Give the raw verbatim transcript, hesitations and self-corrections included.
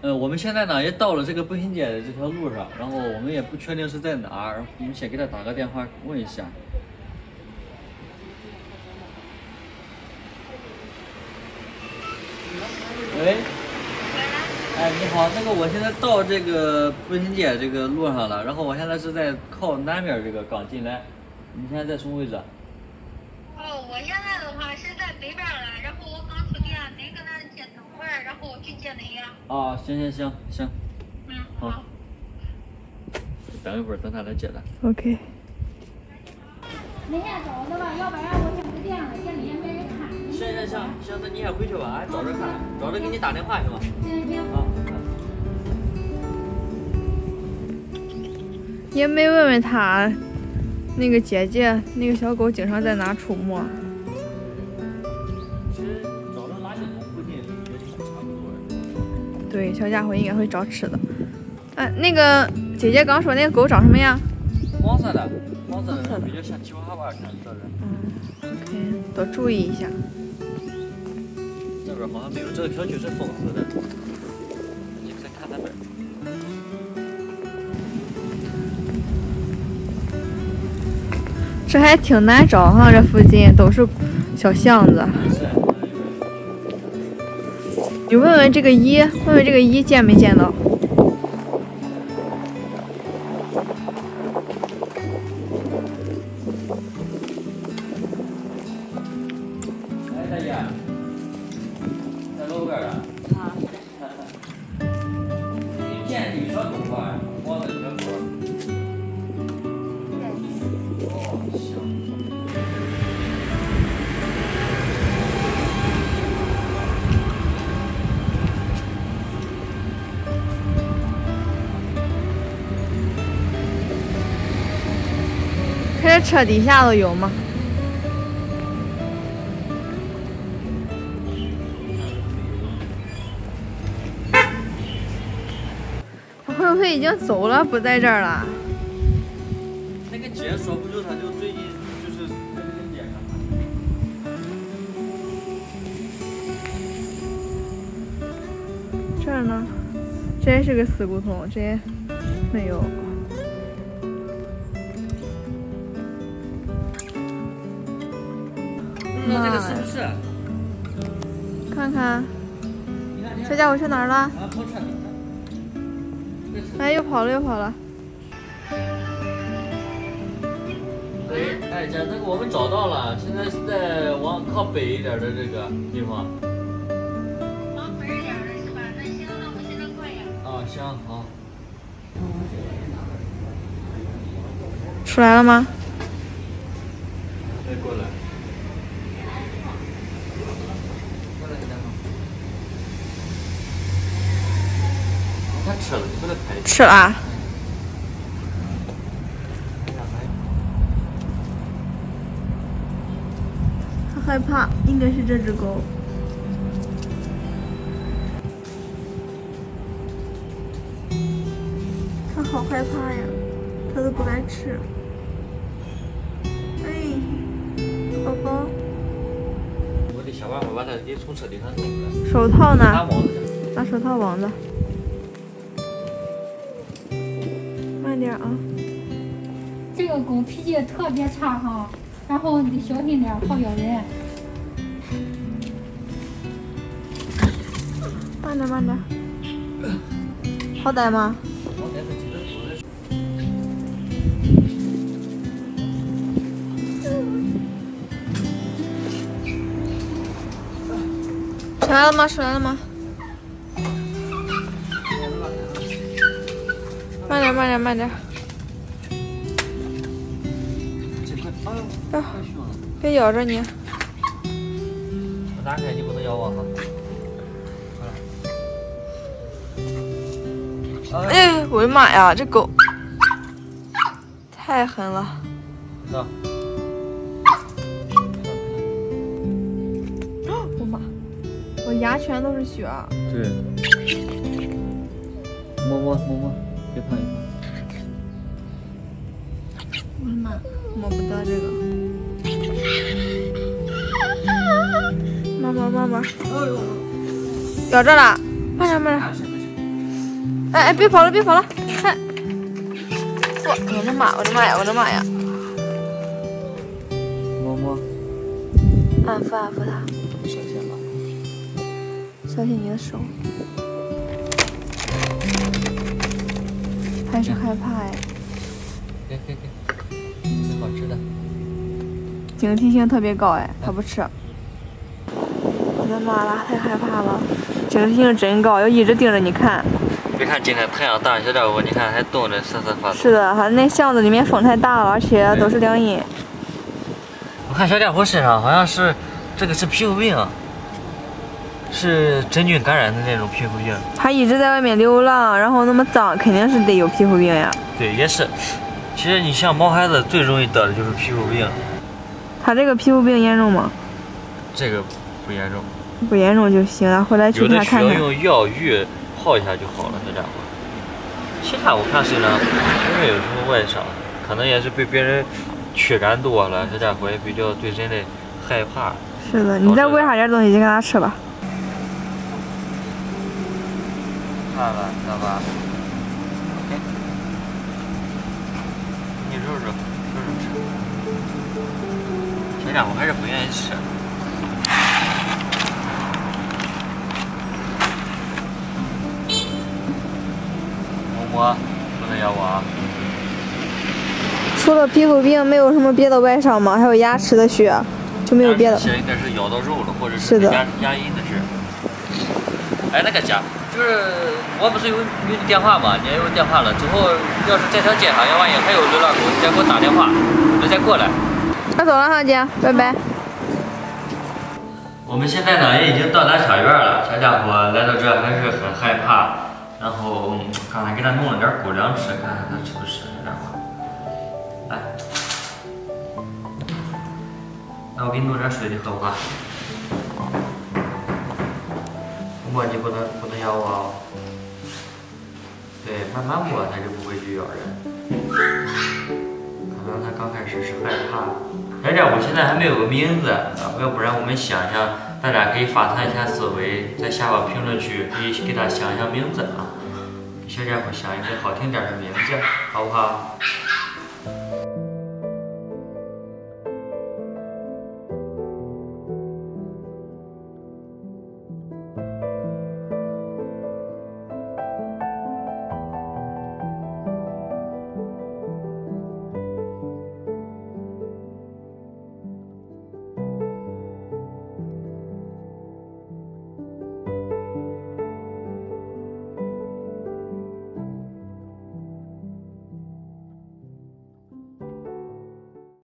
呃，我们现在呢也到了这个步行街的这条路上，然后我们也不确定是在哪儿，我们先给他打个电话问一下。喂，哎，你好，那个我现在到这个步行街这个路上了，然后我现在是在靠南边这个刚进来，你现在在什么位置？ 哦，我现在的话是在北边了，然后我刚出店，您搁那接等会儿，然后我去接您呀。 啊，行行行行， 嗯， 好， 好。 等一会儿，等他来接咱。 OK。 你先找着吧，要不然我先不店了，店里也没人看。 行行行行，那你先回去吧，俺找着看看，找着给你打电话行吗？ 行行。 啊。 也没问问他，那个姐姐，那个小狗经常在哪出没？ 其实找着垃圾桶附近也差不多。 对，小家伙应该会找吃的。哎，那个姐姐刚说那个狗长什么样？ 黄色的，黄色的比较像吉娃娃，看这人。 嗯 ，OK， 多注意一下。 这边好像没有，这个小区是封死的。你再看那边。 这还挺难找哈，这附近都是小巷子。你问问这个一，问问这个一见没见到？ 哎，大爷，在路边啊？啊。你见女小狗吧？黄色的小狗。哦，行。 看这车底下都有吗？他会不会已经走了，不在这儿了？ 那个姐说不就他就最近就是在这个街上。 这儿呢？这也是个死胡同，这也没有。 不知道这个是不是？ 看看， 你看，你看。 这家伙去哪儿了？ 啊，跑车里。 哎，又跑了，又跑了。 喂，哎，姐，那个我们找到了，现在是在往靠北一点的这个地方。 往北一点的是吧？那行，那我现在过去。 啊，行，好。 出来了吗？ 哎，过来。过来，家伙。他吃了，你不能拍。 吃了啊。他害怕，应该是这只狗。它好害怕呀，它都不敢吃。哎，宝宝。 我得想办法把它给从车顶上弄出来。 手套呢？ 拿网子。 拿手套网子。慢点啊。 这个狗脾气特别差哈，然后你小心点，好咬人。 慢点，慢点。好逮吗？ 好歹它几个狗的。 出来了吗？出来了吗？慢点，慢点，慢点。 哎呦，太凶了！ 别咬着你。 我打开，你不能咬我哈。 哎，我的妈呀，这狗太狠了！ 走。 我妈，我牙全都是血啊！ 对。摸摸摸摸，别碰别碰。 我的妈，摸不到这个。慢慢慢慢。咬着了，慢点慢点。 哎哎，别跑了，别跑了！看，我我的妈，我的妈呀，我的妈呀！ 摸摸， 安抚安抚他， 小心了， 小心你的手。还是害怕哎。 给给给，这好吃的。 警惕性特别高哎，他不吃。我的妈啦，太害怕了！警惕性真高，要一直盯着你看。 别看今天太阳大，小家伙你看还冻得瑟瑟发抖。 是的，它那巷子里面风太大了，而且都是凉阴。 我看小家伙身上好像是这个是皮肤病，是真菌感染的那种皮肤病。 他一直在外面流浪，然后那么脏，肯定是得有皮肤病呀。 对，也是。其实你像毛孩子最容易得的就是皮肤病。 他这个皮肤病严重吗？ 这个不严重。 不严重就行了，回来去给他看看。 有的需要用药浴泡一下就好了，小家伙。其他我看身上没有什么外伤，可能也是被别人驱赶多了，小家伙也比较对人类害怕。 是的，你再喂上点东西就给他吃吧。 看了，知道吧？你揉揉，揉揉吃。小家伙还是不愿意吃。摸摸，不能咬我啊！ 除了皮肤病，没有什么别的外伤吗？还有牙齿的血，就没有别的。 现在应该是咬到肉了，或者是的牙牙龈的事。哎，那个家，就是我不是有有你电话吗？你也有电话了，之后要是这条街上要万一还有流浪狗，你再给我打电话，我再过来。 那走了哈，姐，拜拜。 我们现在呢也已经到达茶园了，小家伙来到这还是很害怕。然后、嗯、刚才给他弄了点狗粮吃，看看他吃不吃。小家伙，来，那我给你弄点水，你喝不喝？摸你不能不能咬我哦。对，慢慢摸它就不会去咬人。可能它刚开始是害怕。小家伙现在还没有个名字啊，要不然我们想想，大家可以发散一下思维，在下方评论区可以给他想一想名字啊，给小家伙想一个好听点的名字，好不好？